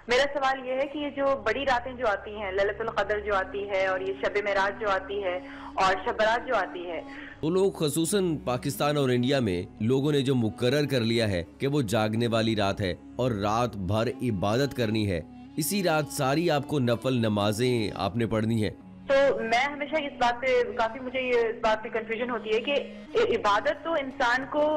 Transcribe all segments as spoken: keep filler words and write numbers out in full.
मेरा सवाल ये है कि ये जो बड़ी रातें जो आती हैं, लैलतुल क़द्र जो आती है और ये शब मेराज जो आती है और शब बारात जो आती है, तो लोग खसूसन पाकिस्तान और इंडिया में लोगों ने जो मुकर्रर कर लिया है कि वो जागने वाली रात है और रात भर इबादत करनी है, इसी रात सारी आपको नफल नमाजें आपने पढ़नी है। तो मैं हमेशा इस बात पे काफी मुझे ये इस बात पे कंफ्यूजन होती है कि इबादत तो इंसान को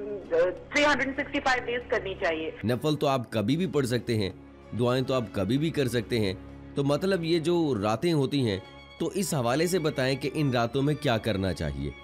तीन सौ पैंसठ डेज करनी चाहिए। नफल तो आप कभी भी पढ़ सकते हैं, दुआएं तो आप कभी भी कर सकते हैं, तो मतलब ये जो रातें होती हैं, तो इस हवाले से बताएं कि इन रातों में क्या करना चाहिए।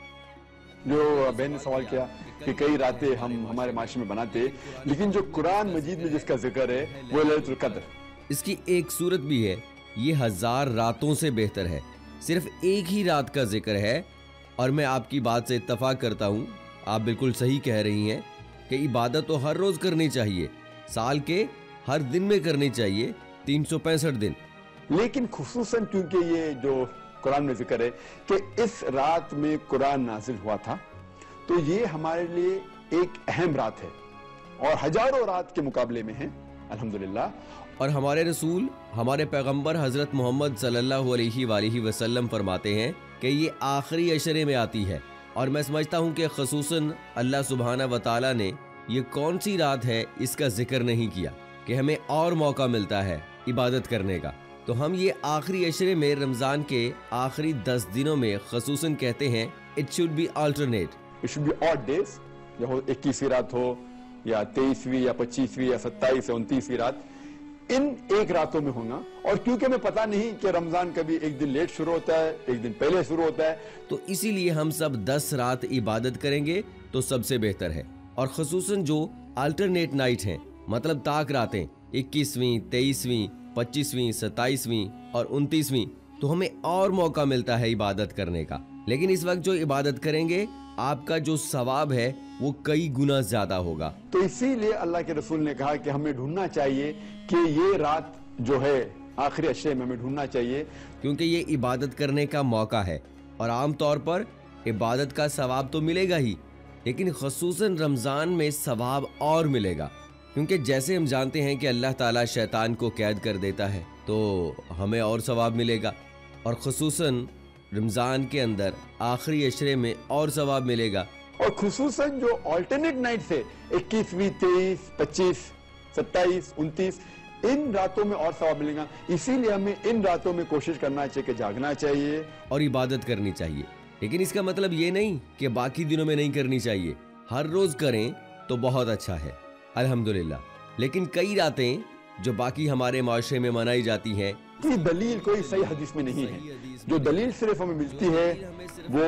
जो बहन ने सवाल किया कि कई रातें हम हमारे माशरे में बनाते, लेकिन जो कुरान मजीद में जिसका जिक्र है वो लैलतुल क़द्र, इसकी एक सूरत भी है, ये हजार रातों से बेहतर है। सिर्फ एक ही रात का जिक्र है और मैं आपकी बात से इत्तफाक करता हूँ, आप बिल्कुल सही कह रही हैं कि इबादत तो हर रोज करनी चाहिए, साल के हर दिन में करनी चाहिए, तीन सौ पैंसठ दिन। लेकिन खुसूसन क्योंकि ये जो कुरान में जिक्र है कि इस रात में कुरान नाजिल हुआ था, तो ये हमारे लिए एक अहम रात है और हजारों रात के मुकाबले में है अल्हम्दुलिल्लाह। और हमारे रसूल, हमारे पैगंबर हजरत मोहम्मद सल्लल्लाहु अलैहि वसल्लम फरमाते हैं कि ये आखिरी अशरे में आती है। और मैं समझता हूँ कि खसूसन अल्लाह सुब्हाना व तआला ने ये कौन सी रात है इसका जिक्र नहीं किया कि हमें और मौका मिलता है इबादत करने का। तो हम ये आखिरी अशरे में रमज़ान के आखिरी दस दिनों में खसूसन कहते हैं it should be alternate, it should be odd days, या इक्कीसवीं रात हो या तेईसवीं या पच्चीसवीं या सत्ताईस या उनतीसवीं रात, इन एक रातों में होना। और क्योंकि हमें पता नहीं कि रमजान कभी एक दिन लेट शुरू होता है, एक दिन पहले शुरू होता है, तो इसीलिए हम सब दस रात इबादत करेंगे तो सबसे बेहतर है। और खसूसन जो अल्टरनेट नाइट हैं, मतलब ताक रातें, इक्कीसवीं, तेईसवीं, पच्चीसवीं, सत्ताईसवीं और उनतीसवीं, तो हमें और मौका मिलता है इबादत करने का। लेकिन इस वक्त जो इबादत करेंगे आपका जो सवाब है वो कई गुना ज्यादा होगा। तो इसीलिए अल्लाह के रसूल ने कहा कि हमें ढूंढना चाहिए कि ये रात जो है आखिरी अशरे में हमें ढूंढना चाहिए, क्योंकि ये इबादत करने का मौका है। और आम तौर पर इबादत का सवाब तो मिलेगा ही, लेकिन खसूसन रमजान में सवाब और मिलेगा, क्योंकि जैसे हम जानते हैं कि अल्लाह ताला शैतान को कैद कर देता है, तो हमें और सवाब मिलेगा। और खसूसन रमजान के अंदर आखिरी अशरे में और सवाब मिलेगा। और खुसूसन जो अल्टरनेट नाइट है इक्कीसवीं, तेईस, पच्चीस, सत्ताईस, उनतीस, इन रातों में और सवाब मिलेगा। इसीलिए हमें इन रातों में कोशिश करना चाहिए कि जागना चाहिए और इबादत करनी चाहिए। लेकिन इसका मतलब ये नहीं कि बाकी दिनों में नहीं करनी चाहिए, हर रोज करें तो बहुत अच्छा है अल्हम्दुलिल्लाह। लेकिन कई रातें जो बाकी हमारे माशरे में मनाई जाती हैं, की दलील कोई सही हदीस में नहीं है। जो दलील सिर्फ हमें मिलती है वो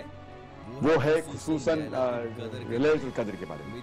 वो है खुसूसन लैलतुल क़द्र के बारे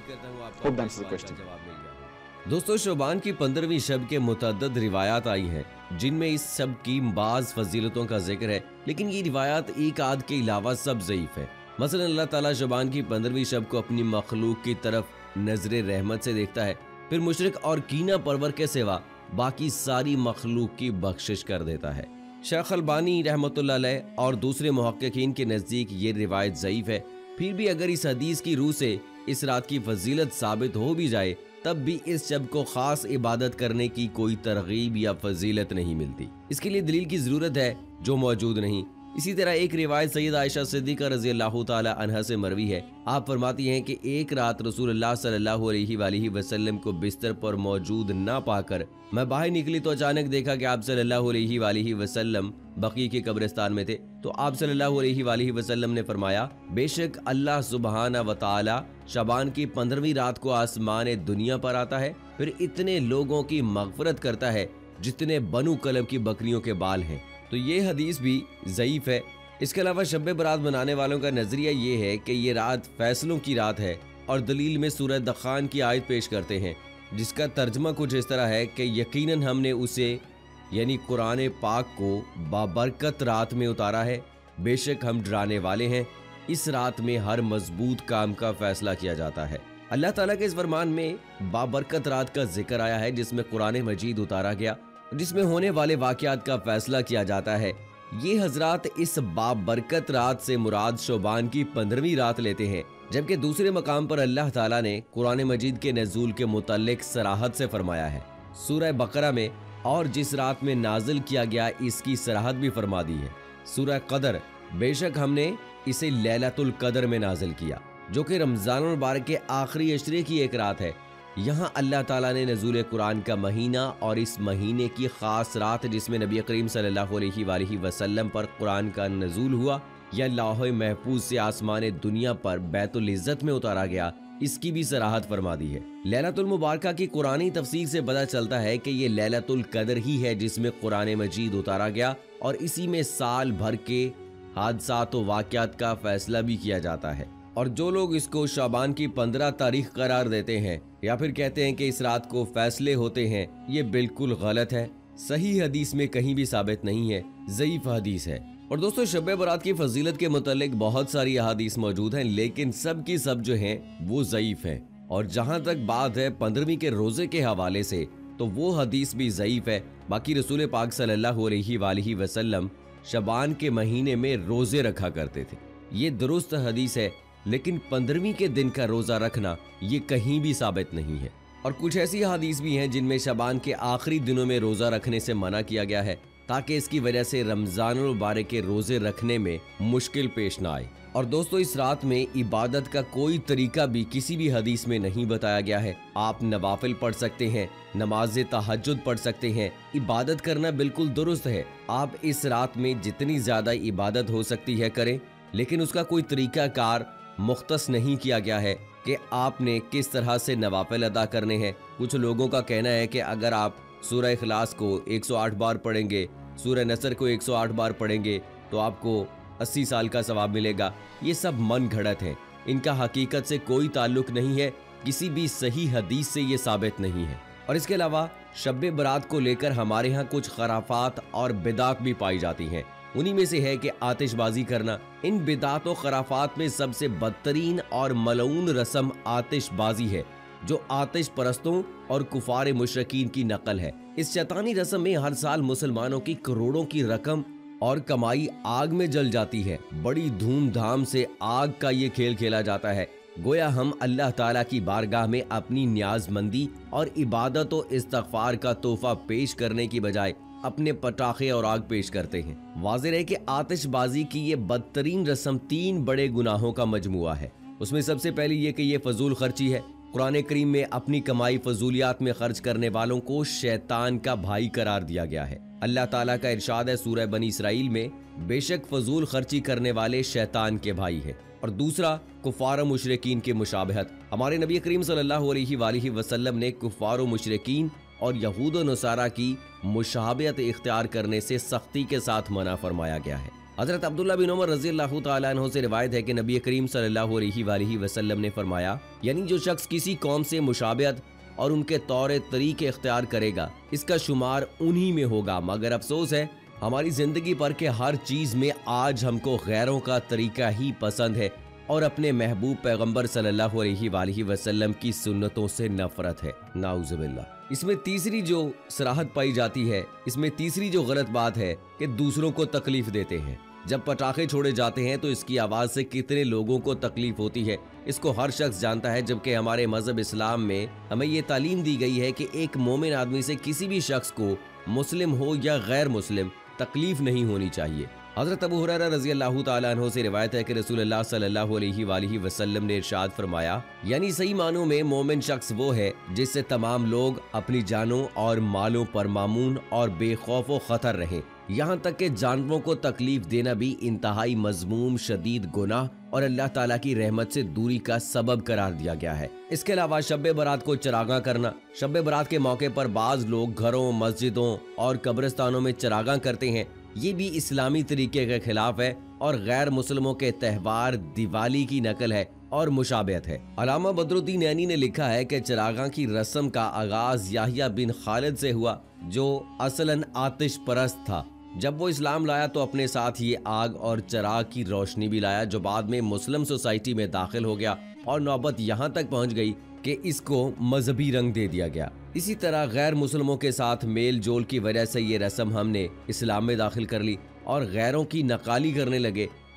में। दोस्तों, शोबान की पंद्रहवीं शब के मुतअद्दिद रिवायात आई हैं जिनमें इस शब की बाज़ फजीलतों का जिक्र है, लेकिन ये रिवायात एक आध के अलावा सब ज़ईफ है। मसलन अल्लाह ताला शोबान की पंद्रहवीं शब को अपनी मखलूक की तरफ नजर रहमत से देखता है, फिर मुशरिक और कीना परवर के सिवा बाकी सारी मखलूक की बख्शिश कर देता है। शेख अलबानी रहमतुल्लाह अलैह और दूसरे मुहक्किकीन के नज़दीक ये रिवायत ज़ईफ है। फिर भी अगर इस हदीस की रूह से इस रात की फजीलत साबित हो भी जाए, तब भी इस शब को खास इबादत करने की कोई तरगीब या फजीलत नहीं मिलती। इसके लिए दलील की जरूरत है जो मौजूद नहीं। इसी तरह एक रिवायत सैयद आयशा सिद्दीक़ा रज़ी अल्लाह ताला अन्हा से मरवी है। आप फरमाती हैं कि एक रात रसूलुल्लाह सल्लल्लाहु अलैहि वसल्लम को बिस्तर पर मौजूद ना पाकर मैं बाहर निकली तो अचानक देखा कि आप सल्लल्लाहु अलैहि वसल्लम बकी के कब्रिस्तान में थे। तो आप सल्लल्लाहु अलैहि वसल्लम ने फरमाया, बेशक अल्लाह सुब्हाना व तआला शबान की पंद्रहवीं रात को आसमान दुनिया पर आता है, फिर इतने लोगों की मगफरत करता है जितने बनु कलब की बकरियों के बाल हैं। तो ये हदीस भी ज़ईफ है। इसके अलावा शब बरात मनाने वालों का नजरिया ये है कि ये रात फैसलों की रात है और दलील में सूरह दखान की आयत पेश करते हैं, जिसका तर्जमा कुछ इस तरह है कि यकीनन हमने उसे यानी कुरान पाक को बाबरकत रात में उतारा है, बेशक हम डराने वाले हैं। इस रात में हर मजबूत काम का फैसला किया जाता है। अल्लाह ताला के इस फरमान में बाबरकत रात का जिक्र आया है जिसमें कुरान मजीद उतारा गया, जिसमें होने वाले वाकयात का फैसला किया जाता है। ये हजरात इस बाबरकत रात से मुराद शोबान की पंद्रहवीं रात लेते हैं, जबकि दूसरे मकाम पर अल्लाह ताला ने कुरान मजीद के नज़ूल के मुताल्लिक सराहत से फरमाया है सूरह बकरा में और जिस रात में नाजिल किया गया इसकी सराहत भी फरमा दी है। सूरह कदर, बेशक हमने इसे लैलतुल कदर में नाजिल किया, जो कि रमजान मुबारक के आखिरी अशरे की एक रात है। यहाँ अल्लाह ताला ने नज़ूल कुरान का महीना और इस महीने की ख़ास रात जिसमें नबी करीम सल्लल्लाहु अलैहि वसल्लम पर कुरान का नज़ूल हुआ या लौह महफूज से आसमान दुनिया पर बैतुल इज़्ज़त में उतारा गया, इसकी भी सराहत फरमा दी है। लैलतुल मुबारका की कुरानी तफसीर से पता चलता है कि ये लैलतुल कदर ही है जिसमें कुरान मजीद उतारा गया और इसी में साल भर के हादसात व वाक़यात का फैसला भी किया जाता है। और जो लोग इसको शाबान की पंद्रह तारीख करार देते हैं या फिर कहते हैं कि इस रात को फैसले होते हैं, ये बिल्कुल गलत है। सही हदीस में कहीं भी साबित नहीं है, ज़ईफ हदीस है। और दोस्तों, शब बरात की फजीलत के मुतालिक बहुत सारी अहादीस मौजूद हैं, लेकिन सब की सब जो हैं वो ज़ईफ हैं। और जहाँ तक बात है पंद्रहवीं के रोजे के हवाले से, तो वो हदीस भी ज़ईफ है। बाकी रसूल पाक सल्लल्लाहु अलैहि वसल्लम शबान के महीने में रोजे रखा करते थे, ये दुरुस्त हदीस है, लेकिन पंद्रहवीं के दिन का रोजा रखना ये कहीं भी साबित नहीं है। और कुछ ऐसी हदीस भी हैं जिनमें शबान के आखिरी दिनों में रोजा रखने से मना किया गया है, ताकि इसकी वजह से रमजान मुबारक के रोजे रखने में मुश्किल पेश ना आए। और दोस्तों, इस रात में इबादत का कोई तरीका भी किसी भी हदीस में नहीं बताया गया है। आप नवाफिल पढ़ सकते हैं, नमाज तहज्जुद पढ़ सकते हैं, इबादत करना बिल्कुल दुरुस्त है। आप इस रात में जितनी ज्यादा इबादत हो सकती है करें, लेकिन उसका कोई तरीका कार मुख्तस नहीं किया गया है कि आपने किस तरह से नवाफिल अदा करने हैं। कुछ लोगों का कहना है कि अगर आप सूरह इखलास को एक सौ आठ बार पढ़ेंगे, सूरह नसर को एक सौ आठ बार पढ़ेंगे तो आपको अस्सी साल का सवाब मिलेगा। ये सब मन घड़त है, इनका हकीकत से कोई ताल्लुक नहीं है, किसी भी सही हदीस से ये साबित नहीं है। और इसके अलावा शब बरात को लेकर हमारे यहाँ कुछ खराफात और बिदात भी पाई जाती हैं। उन्हीं में से है कि आतिशबाजी करना। इन बिदात और खराफात में सबसे बदतरीन और मलऊन रस्म आतिशबाजी है, जो आतिश परस्तों और कुफार मुशरकीन की नकल है। इस शैतानी रस्म में हर साल मुसलमानों की करोड़ों की रकम और कमाई आग में जल जाती है। बड़ी धूमधाम से आग का ये खेल खेला जाता है, गोया हम अल्लाह ताला की बारगाह में अपनी न्याजमंदी और इबादत और इस्तगफार का तोहफा पेश करने की बजाय अपने पटाखे और आग पेश करते हैं। वाज़ेह है कि आतिशबाजी की ये बदतरीन रस्म तीन बड़े गुनाहों का मजमुआ है। उसमें सबसे पहली ये कि ये फजूल खर्ची है। कुरान करीम में अपनी कमाई फजूलियात में खर्च करने वालों को शैतान का भाई करार दिया गया है। अल्लाह ताला का इरशाद है सूरह बनी इसराइल में, बेशक फजूल खर्ची करने वाले शैतान के भाई है। और दूसरा, कुफार मुशरिकीन की मुशाबहत। हमारे नबी करीम सल्लल्लाहु अलैहि वसल्लम ने कुफार मुशरिकीन और यहूद व नसारा की मुशाबहत इख्तियार करने से सख्ती के साथ मना फरमाया गया है। हजरत अब्दुल्ला बिन उमर रज़ियल्लाहु ताला अन्हु से रिवायत है कि नबी करीम सल्लल्लाहु अलैहि वसल्लम ने फरमाया, यानी जो शख्स किसी कौम से मुशाबहत और उनके तौर तरीके इख्तियार करेगा, इसका शुमार उन्हीं में होगा। मगर अफसोस है हमारी जिंदगी पर के हर चीज में आज हमको गैरों का तरीका ही पसंद है और अपने महबूब पैगंबर सल्लल्लाहु अलैहि वसल्लम की सुन्नतों से नफरत है। नाउज़ुबिल्लाह। इसमें तीसरी जो सराहत पाई जाती है, इसमें तीसरी जो गलत बात है कि दूसरों को तकलीफ देते हैं। जब पटाखे छोड़े जाते हैं तो इसकी आवाज से कितने लोगों को तकलीफ होती है, इसको हर शख्स जानता है। जबकि हमारे मजहब इस्लाम में हमें ये तालीम दी गई है कि एक मोमिन आदमी से किसी भी शख्स को, मुस्लिम हो या गैर मुस्लिम, तकलीफ नहीं होनी चाहिए। हजरत अबू हुरैरा रज़ियल्लाहु ताला अन्हु से रिवायत है कि रसूलुल्लाह सल्लल्लाहु अलैहि वसल्लम ने इरशाद फरमाया, यानी सही मानों में मोमिन शख्स वो है जिससे तमाम लोग अपनी जानों और मालों पर मामून और बेखौफ व खतर रहें। यहाँ तक कि जानवरों को तकलीफ देना भी इंतहाई मजमूम शदीद गुनाह और अल्लाह ताला की रहमत से दूरी का सबब करार दिया गया है। इसके अलावा शब बरात को चरागा करना। शब बरात के मौके पर बाज लोग घरों, मस्जिदों और कब्रिस्तानों में चरागा करते हैं, ये भी इस्लामी तरीके के खिलाफ है और गैर मुस्लिमों के त्यौहार दिवाली की नकल है और मुशाबहत है। अलामा बदरुद्दीन नैनी ने लिखा है कि चरागा की रस्म का आगाज याहिया बिन खालिद से हुआ, जो असलन आतिश परस्त था। जब वो इस्लाम लाया तो अपने साथ ये आग और चराग की रोशनी भी लाया, जो बाद में मुस्लिम सोसाइटी में दाखिल हो गया और नौबत यहाँ तक पहुँच गई कि इसको मजहबी रंग दे दिया गया। इसी तरह गैर मुस्लिमों के साथ मेल जोल की वजह से ये रस्म हमने इस्लाम में दाखिल कर ली और गैरों की नकाली करने लगे,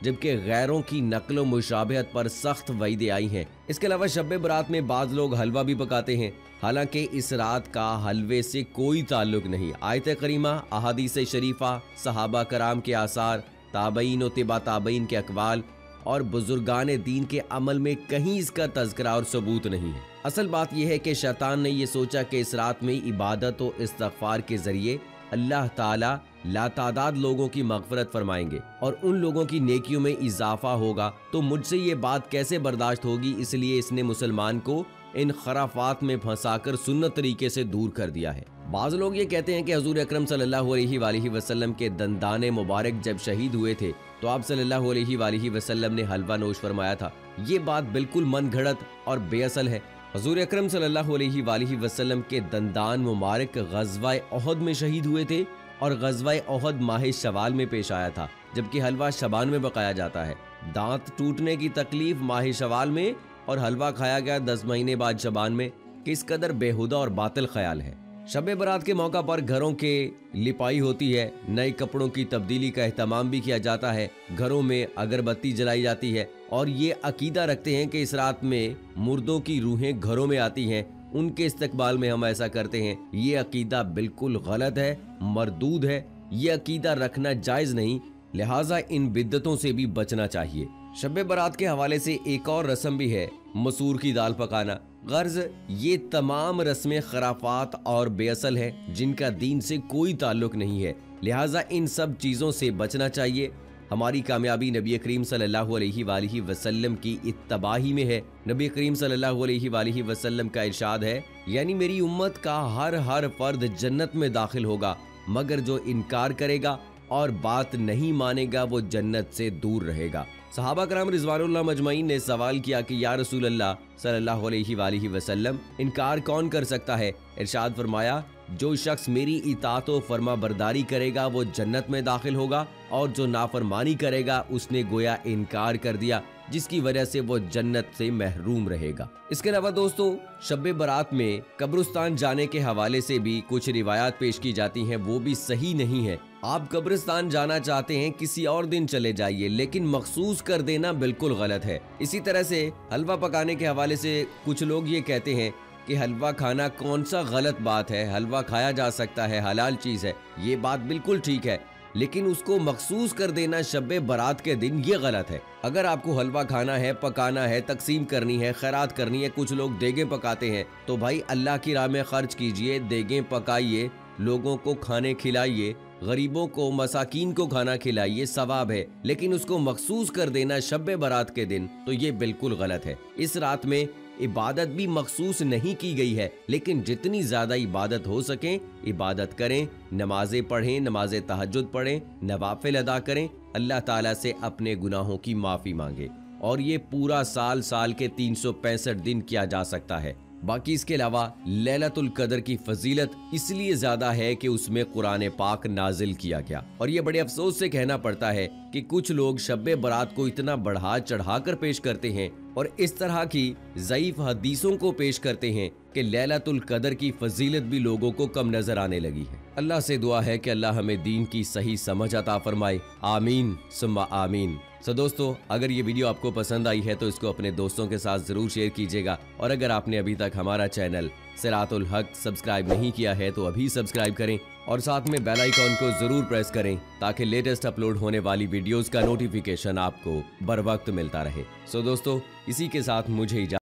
जबकि गैरों की नकलो मुशाबहत पर सख्त वईदें आई हैं। इसके अलावा शब बरात में बाज लोग हलवा भी पकाते हैं, हालांकि इस रात का हलवे से कोई ताल्लुक नहीं। आयत करीमा, अहादीस शरीफा, सहाबा कराम के आसार, ताबईन व तिबा ताबईन के अकवाल और बुजुर्गान दीन के अमल में कहीं इसका तज़किरा और सबूत नहीं है। असल बात यह है कि शैतान ने यह सोचा कि इस रात में इबादत और इस्तग़फ़ार के जरिए अल्लाह ताला लातादाद लोगों की मग़फ़िरत फरमाएंगे और उन लोगों की नेकियों में इजाफा होगा, तो मुझसे ये बात कैसे बर्दाश्त होगी। इसलिए इसने मुसलमान को इन खराफात में फंसाकर सुन्नत तरीके से दूर कर दिया है। बाज़ लोग ये कहते हैं कि हज़ूर अकरम सल्लल्लाहु अलैहि वसल्लम के दंदाने मुबारक जब शहीद हुए थे तो आप सल्लल्लाहु अलैहि वसल्लम ने हलवा नोश फरमाया था। ये बात बिल्कुल मन घड़त और बेअसल है। हज़ूर अकरम सल्लल्लाहु अलैहि वसल्लम के दंदान मुबारक ग़ज़वा ओहद में शहीद हुए थे और ग़ज़वा ओहद माह शवाल में पेश आया था, जबकि हलवा शबान में पकाया जाता है। दांत टूटने की तकलीफ माह शवाल में और हलवा खाया गया दस महीने बाद शबान में, किस कदर बेहुदा और बातिल ख्याल है। शब बरात के मौका पर घरों के लिपाई होती है, नए कपड़ों की तब्दीली का एहतमाम भी किया जाता है, घरों में अगरबत्ती जलाई जाती है और ये अकीदा रखते हैं कि इस रात में मुर्दों की रूहें घरों में आती हैं, उनके इस्तकबाल में हम ऐसा करते हैं। ये अकीदा बिल्कुल गलत है, मरदूद है, ये अकीदा रखना जायज़ नहीं, लिहाजा इन बिद्दतों से भी बचना चाहिए। शब बरात के हवाले से एक और रस्म भी है, मसूर की दाल पकाना। गर्ज ये तमाम रस्में खराफात और बेअसल है, जिनका दीन से कोई ताल्लुक नहीं है, लिहाजा इन सब चीज़ों से बचना चाहिए। हमारी कामयाबी नबी करीम सल्लल्लाहु अलैहि वसल्लम की इत्तबाही में है। नबी करीम सल्लल्लाहु अलैहि वसल्लम का इरशाद है, यानी मेरी उम्मत का हर हर फर्द जन्नत में दाखिल होगा, मगर जो इनकार करेगा और बात नहीं मानेगा वो जन्नत से दूर रहेगा। सहाबा कराम रिज़वानुल्लाह मजमईन ने सवाल किया कि या रसूल अल्लाह सल्लल्लाहु अलैहि वसल्लम, इनकार कौन कर सकता है? इरशाद फरमाया, जो शख्स मेरी इताअत व फरमा बरदारी करेगा वो जन्नत में दाखिल होगा और जो नाफरमानी करेगा उसने गोया इनकार कर दिया, जिसकी वजह से वो जन्नत से महरूम रहेगा। इसके अलावा दोस्तों, शब बरात में कब्रिस्तान जाने के हवाले से भी कुछ रिवायात पेश की जाती हैं, वो भी सही नहीं है। आप कब्रिस्तान जाना चाहते हैं, किसी और दिन चले जाइए, लेकिन मखसूस कर देना बिल्कुल गलत है। इसी तरह से हलवा पकाने के हवाले से कुछ लोग ये कहते हैं कि हलवा खाना कौन सा गलत बात है, हलवा खाया जा सकता है, हलाल चीज़ है, ये बात बिल्कुल ठीक है, लेकिन उसको मखसूस कर देना शब बरात के दिन ये गलत है। अगर आपको हलवा खाना है, पकाना है, तकसीम करनी है, खैरात करनी है, कुछ लोग देगें पकाते हैं, तो भाई अल्लाह की राह में खर्च कीजिए, देगें पकाइए, लोगों को खाने खिलाइए, गरीबों को, मसाकीन को खाना खिलाइए, सवाब है। लेकिन उसको मखसूस कर देना शब बरात के दिन, तो ये बिल्कुल गलत है। इस रात में इबादत भी मखसूस नहीं की गई है, लेकिन जितनी ज्यादा इबादत हो सके इबादत करें, नमाजें पढ़ें, नमाज तहज्जुद पढ़ें, नवाफिल अदा करें, अल्लाह ताला से अपने गुनाहों की माफ़ी मांगे। और ये पूरा साल साल के तीन सौ पैंसठ दिन किया जा सकता है। बाकी इसके अलावा लैलतुल कदर की फजीलत इसलिए ज्यादा है कि उसमें कुरान पाक नाजिल किया गया। और ये बड़े अफसोस से कहना पड़ता है कि कुछ लोग शब बरात को इतना बढ़ा चढ़ाकर पेश करते हैं और इस तरह की ज़ईफ हदीसों को पेश करते हैं कि लैलतुल कदर की फजीलत भी लोगों को कम नजर आने लगी है। अल्लाह से दुआ है कि अल्लाह हमें दीन की सही समझ अता फरमाए, आमीन सुम्मा आमीन। सो दोस्तों, अगर ये वीडियो आपको पसंद आई है तो इसको अपने दोस्तों के साथ जरूर शेयर कीजिएगा, और अगर आपने अभी तक हमारा चैनल सिरातुल हक सब्सक्राइब नहीं किया है तो अभी सब्सक्राइब करें और साथ में बेल आइकॉन को जरूर प्रेस करें ताकि लेटेस्ट अपलोड होने वाली वीडियोस का नोटिफिकेशन आपको बर वक्त मिलता रहे। सो दोस्तों, इसी के साथ मुझे